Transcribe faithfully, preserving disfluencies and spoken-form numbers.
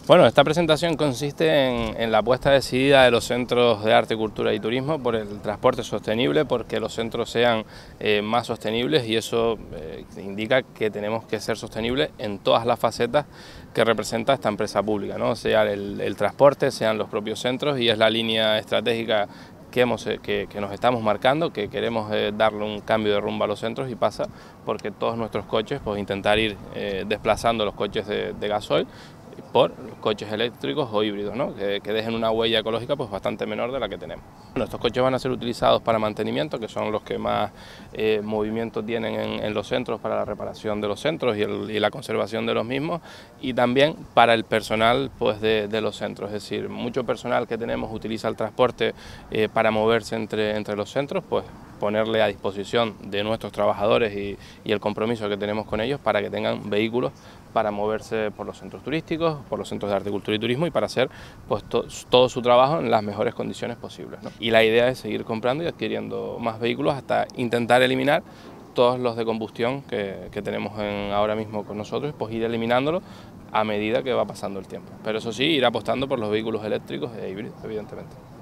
Bueno, esta presentación consiste en, en la apuesta decidida de los centros de arte, cultura y turismo por el transporte sostenible, porque los centros sean eh, más sostenibles, y eso eh, indica que tenemos que ser sostenibles en todas las facetas que representa esta empresa pública, ¿no? Sea el, el transporte, sean los propios centros, y es la línea estratégica que, hemos, que, que nos estamos marcando, que queremos eh, darle un cambio de rumbo a los centros, y pasa porque todos nuestros coches, pues intentar ir eh, desplazando los coches de, de gasoil por coches eléctricos o híbridos, ¿no? que, que dejen una huella ecológica pues bastante menor de la que tenemos. Bueno, estos coches van a ser utilizados para mantenimiento, que son los que más eh, movimiento tienen en, en los centros, para la reparación de los centros y, el, y la conservación de los mismos, y también para el personal pues, de, de los centros. Es decir, mucho personal que tenemos utiliza el transporte eh, para moverse entre, entre los centros, pues ponerle a disposición de nuestros trabajadores y, y el compromiso que tenemos con ellos para que tengan vehículos para moverse por los centros turísticos, por los centros de arte, cultura y turismo, y para hacer pues, to, todo su trabajo en las mejores condiciones posibles, ¿no? Y la idea es seguir comprando y adquiriendo más vehículos hasta intentar eliminar todos los de combustión que, que tenemos en, ahora mismo con nosotros, pues ir eliminándolos a medida que va pasando el tiempo. Pero eso sí, ir apostando por los vehículos eléctricos e híbridos, evidentemente.